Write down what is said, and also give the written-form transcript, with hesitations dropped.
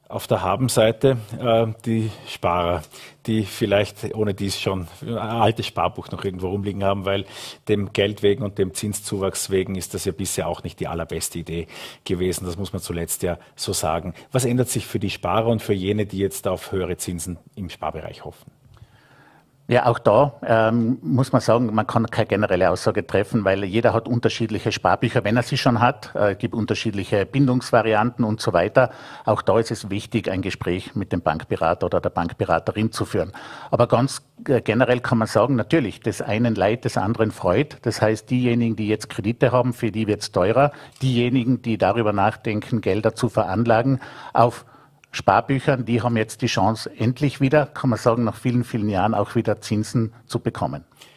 Auf der Habenseite die Sparer, die vielleicht ohne dies schon ein altes Sparbuch noch irgendwo rumliegen haben, weil dem Geld wegen und dem Zinszuwachs wegen ist das ja bisher auch nicht die allerbeste Idee gewesen. Das muss man zuletzt ja so sagen. Was ändert sich für die Sparer und für jene, die jetzt auf höhere Zinsen im Sparbereich hoffen? Ja, auch da muss man sagen, man kann keine generelle Aussage treffen, weil jeder hat unterschiedliche Sparbücher, wenn er sie schon hat. Es gibt unterschiedliche Bindungsvarianten und so weiter. Auch da ist es wichtig, ein Gespräch mit dem Bankberater oder der Bankberaterin zu führen. Aber ganz generell kann man sagen, natürlich, des einen Leid, des anderen Freud. Das heißt, diejenigen, die jetzt Kredite haben, für die wird es teurer. Diejenigen, die darüber nachdenken, Gelder zu veranlagen, auf Sparbüchern, die haben jetzt die Chance, endlich wieder, kann man sagen, nach vielen, vielen Jahren auch wieder Zinsen zu bekommen.